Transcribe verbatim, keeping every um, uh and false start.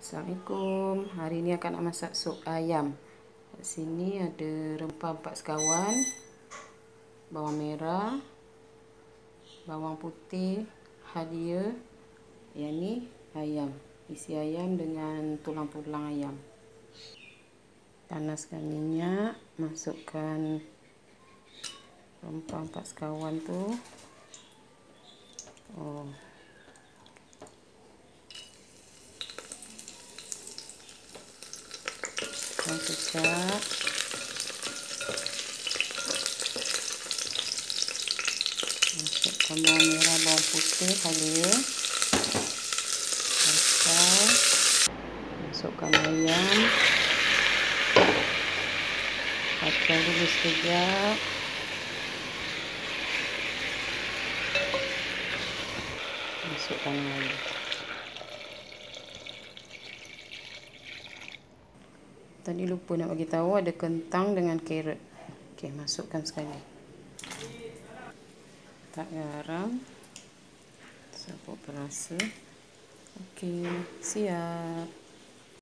Assalamualaikum. Hari ini akan nak masak sup ayam. Kat sini ada rempah empat sekawan, bawang merah, bawang putih, halia. Yang ni ayam. Isi ayam dengan tulang-tulang ayam. Panaskan minyak, masukkan rempah empat sekawan tu. Oh. Kecap, masukkan bawang merah, bawang putih, halia, kacang, masukkan ayam, kacang dulu sekejap, masukkan air. Tadi lupa nak bagi tahu ada kentang dengan carrot. Okey, masukkan sekali. Tak garam. Sabut perasa. Okey, siap.